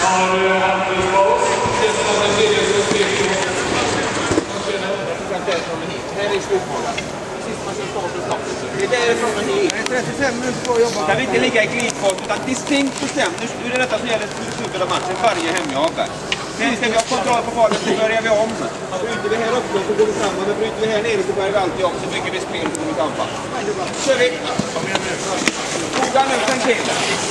Kan vi inte ligga i glidfart utan distinkt bestämt. Nu är det detta som gäller slutet av matchen. Varje hemjagare. Sen ska vi ha kontroll på bollen så börjar vi om. Bryter vi här uppe så går vi framåt. Men bryter vi här nere så börjar vi alltid om. Så bygger vi spel på mitt anfall. Kör vi! Foga nu, tänk till.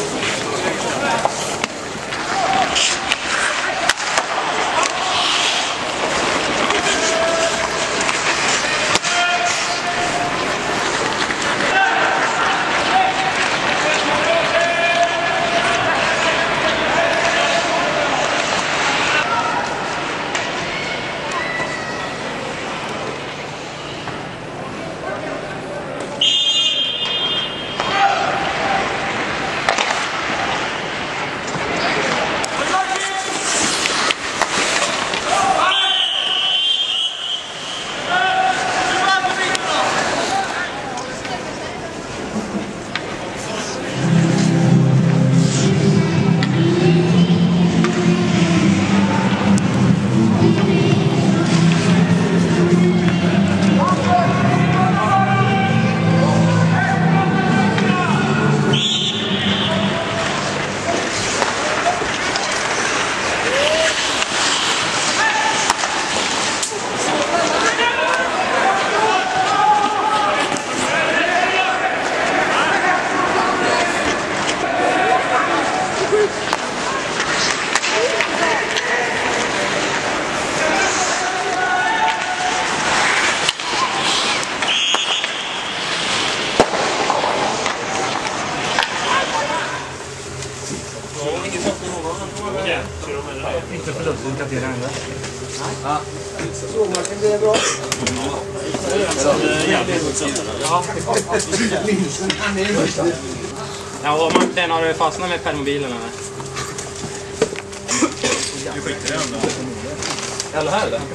Inte förlusten kan till henne. Ja. Sågmarken blir bra. Ja, den har fastnat med permobilen eller? Du skiter den då. Eller här eller?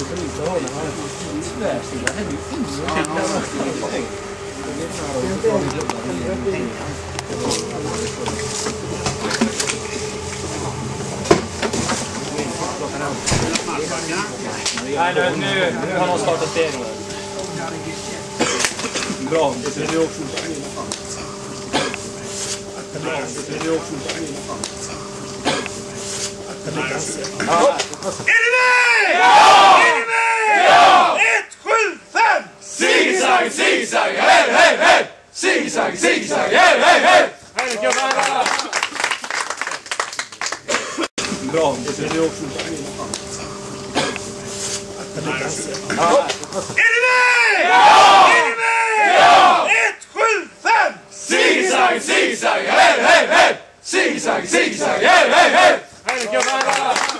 Nej, nu har de startat stegen. Bra. Är ni med? Ja! Är ni med? Ja! 1, 7, 5! Zigzag, zigzag, hej, hej, hej! Zigzag, zigzag, hej, hej, hej! Bra. Är ni med? Ja! Är ni med? Ja! 1, 7, 5! Zigzag, zigzag, hej, hej, hej! Zigzag, zigzag, hej, hej, hej!